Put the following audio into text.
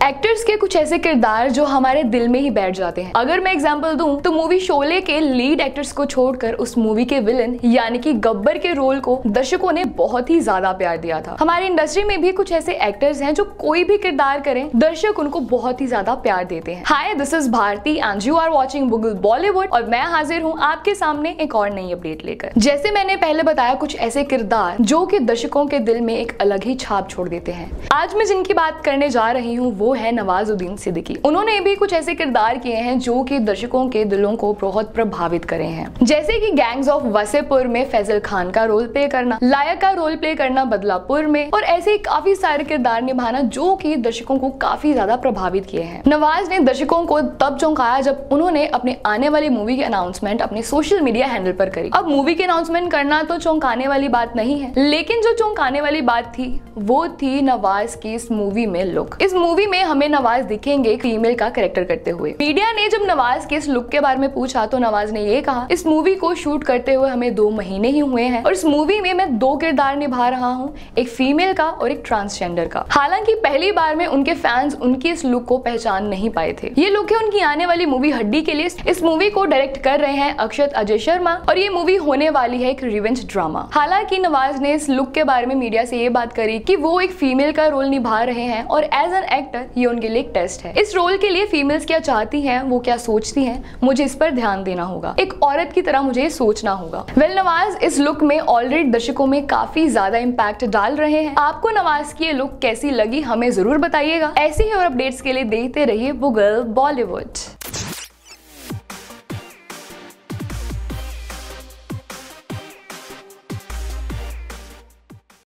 Actors के कुछ ऐसे किरदार जो हमारे दिल में ही बैठ जाते हैं। अगर मैं एग्जांपल दूं तो मूवी शोले के लीड एक्टर्स को छोड़कर उस मूवी के विलन यानी कि गब्बर के रोल को दर्शकों ने बहुत ही ज्यादा प्यार दिया था। हमारी इंडस्ट्री में भी कुछ ऐसे एक्टर्स हैं जो कोई भी किरदार करें दर्शक उनको बहुत ही ज्यादा प्यार देते हैं। Hi, this is Bharti and you are watching Bugle Bollywood और मैं हाजिर हूँ आपके सामने एक और नई अपडेट लेकर। जैसे मैंने पहले बताया, कुछ ऐसे किरदार जो कि दर्शकों के दिल में एक अलग ही छाप छोड़ देते हैं। आज मैं जिनकी बात करने जा रही हूँ वो है नवाजुद्दीन सिद्दीकी। उन्होंने भी कुछ ऐसे किरदार किए हैं जो कि दर्शकों के दिलों को बहुत प्रभावित करे हैं, जैसे कि गैंग्स ऑफ वसेपुर में फैजल खान का रोल प्ले करना, लायक का रोल प्ले करना बदलापुर में, और ऐसे ही काफी सारे किरदार निभाना जो कि दर्शकों को काफी ज्यादा प्रभावित किए हैं। नवाज ने दर्शकों को तब चौंकाया जब उन्होंने अपने आने वाली मूवी की अनाउंसमेंट अपने सोशल मीडिया हैंडल पर करी। अब मूवी की अनाउंसमेंट करना तो चौंकाने वाली बात नहीं है, लेकिन जो चौंकाने वाली बात थी वो थी नवाज की इस मूवी में लुक। इस मूवी में हमें नवाज दिखेंगे फीमेल का कैरेक्टर करते हुए। मीडिया ने जब नवाज के इस लुक के बारे में पूछा तो नवाज ने ये कहा, इस मूवी को शूट करते हुए हमें 2 महीने ही हुए हैं और इस मूवी में मैं 2 किरदार निभा रहा हूँ, एक फीमेल का और एक ट्रांसजेंडर का। हालांकि पहली बार में उनके फैंस उनकी इस लुक को पहचान नहीं पाए थे। ये लुक है उनकी आने वाली मूवी हड्डी के लिए। इस मूवी को डायरेक्ट कर रहे हैं अक्षत अजय शर्मा और ये मूवी होने वाली है एक रिवेंज ड्रामा। हालांकि नवाज ने इस लुक के बारे में मीडिया से ये बात करी कि वो एक फीमेल का रोल निभा रहे हैं और एज एन एक्टर ये उनके लिए एक टेस्ट है। इस रोल के लिए फीमेल्स क्या चाहती हैं, वो क्या सोचती हैं, मुझे इस पर ध्यान देना होगा। एक औरत की तरह मुझे सोचना होगा। नवाज इस लुक में ऑलरेडी दर्शकों में काफी ज्यादा इम्पैक्ट डाल रहे हैं। आपको नवाज की ये लुक कैसी लगी हमें जरूर बताइएगा। ऐसी ही और अपडेट्स के लिए देखते रहिए बुगल बॉलीवुड।